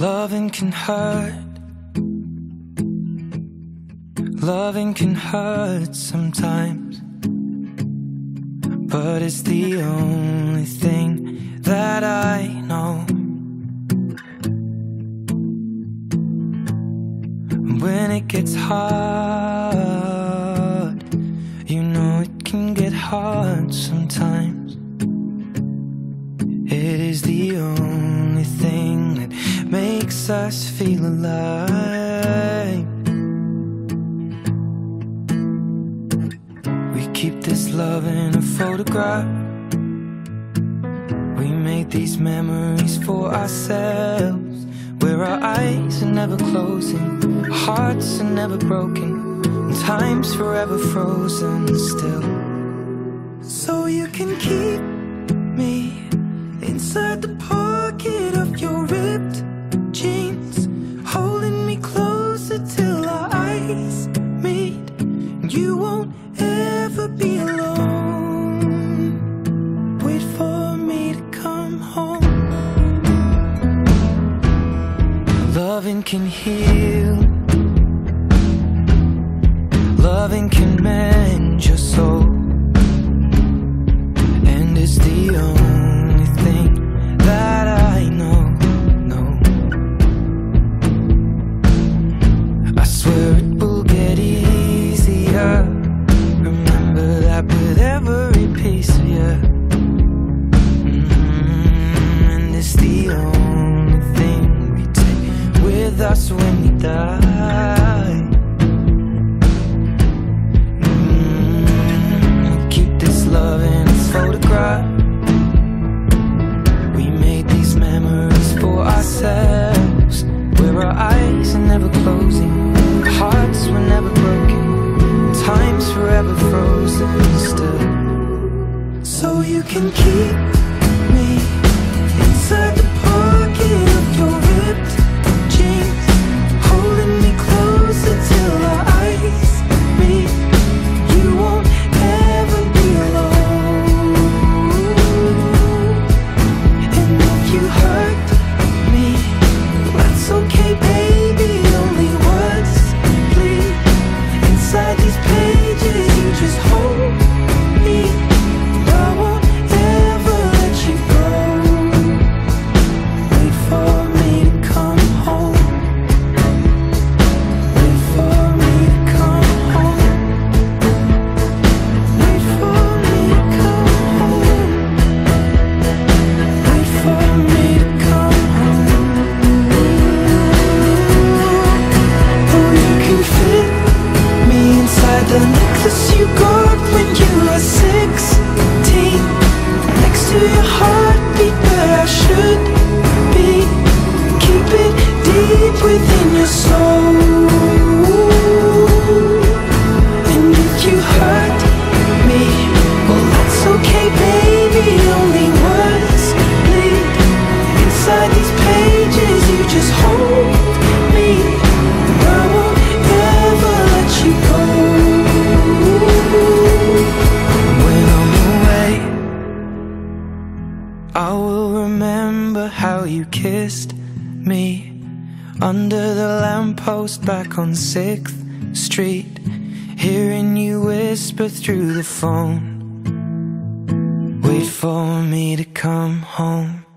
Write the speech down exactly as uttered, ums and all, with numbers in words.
Loving can hurt. Loving can hurt sometimes, but it's the only thing that I know. When it gets hard, you know it can get hard sometimes. It is the only thing that makes us feel alive. We keep this love in a photograph. We make these memories for ourselves, where our eyes are never closing, hearts are never broken, and time's forever frozen still. So you can keep me inside the pocket of your ripped jeans, holding me closer till our eyes meet. You won't ever be alone. Wait for me to come home. Loving can heal. Loving can mend your soul, and it's the only thing that I know, no. I swear it will get easier. Remember that with every piece of you. Mm-hmm. And it's the only thing we take with us when we die. Mm-hmm. We keep this love in a photograph. We made these memories for ourselves, where our eyes are never closing, hearts were never broken, time's forever frozen still. So you can keep me inside the pocket of your ripped jeans, holding me closer till our eyes meet. You won't ever be alone. And if you hurt me, that's okay, baby. Only words bleed inside these pages. You just hold me. I won't ever let you go. Wait for me to come home. Wait for me to come home. Wait for me to come home. Wait for me to come home. Oh, you can fit me inside the necklace you got when you were sixteen, next to your heartbeat where I should be. Keep it deep within your soul. And if you hurt me, well, that's okay, baby. Only words bleed inside these pages. You just hold me. I won't ever let you go. When I'm away, I will remember how you kissed me under the lamppost back on sixth street, hearing you whisper through the phone. Wait for me to come home.